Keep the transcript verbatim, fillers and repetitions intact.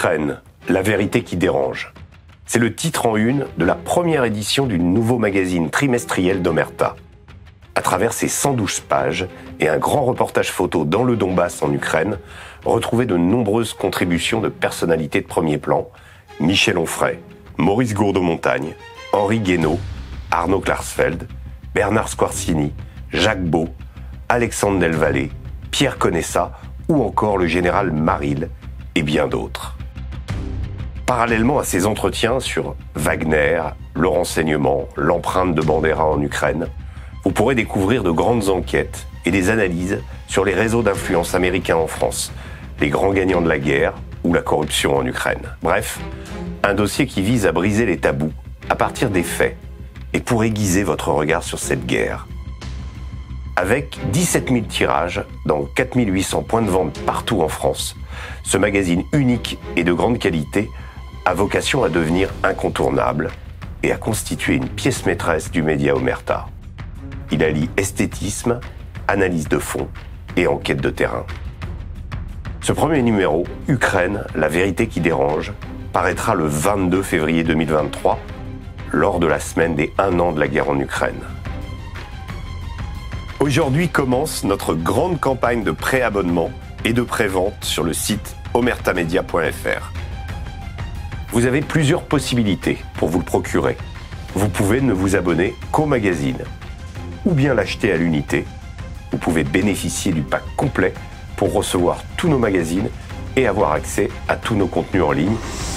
Ukraine, la vérité qui dérange. C'est le titre en une de la première édition du nouveau magazine trimestriel d'Omerta. À travers ses cent douze pages et un grand reportage photo dans le Donbass en Ukraine, retrouvez de nombreuses contributions de personnalités de premier plan, Michel Onfray, Maurice Gourdeau-Montagne, Henri Guénaud, Arnaud Klarsfeld, Bernard Squarcini, Jacques Beau, Alexandre Delvalle, Pierre Conessa ou encore le général Maril et bien d'autres. Parallèlement à ces entretiens sur Wagner, le renseignement, l'empreinte de Bandera en Ukraine, vous pourrez découvrir de grandes enquêtes et des analyses sur les réseaux d'influence américains en France, les grands gagnants de la guerre ou la corruption en Ukraine. Bref, un dossier qui vise à briser les tabous à partir des faits et pour aiguiser votre regard sur cette guerre. Avec dix-sept mille tirages dans quatre mille huit cents points de vente partout en France, ce magazine unique et de grande qualité a vocation à devenir incontournable et à constituer une pièce maîtresse du média Omerta. Il allie esthétisme, analyse de fond et enquête de terrain. Ce premier numéro, Ukraine, la vérité qui dérange, paraîtra le vingt-deux février deux mille vingt-trois, lors de la semaine des un an de la guerre en Ukraine. Aujourd'hui commence notre grande campagne de pré-abonnement et de pré-vente sur le site omertamedia point f r. Vous avez plusieurs possibilités pour vous le procurer. Vous pouvez ne vous abonner qu'au magazine, ou bien l'acheter à l'unité. Vous pouvez bénéficier du pack complet pour recevoir tous nos magazines et avoir accès à tous nos contenus en ligne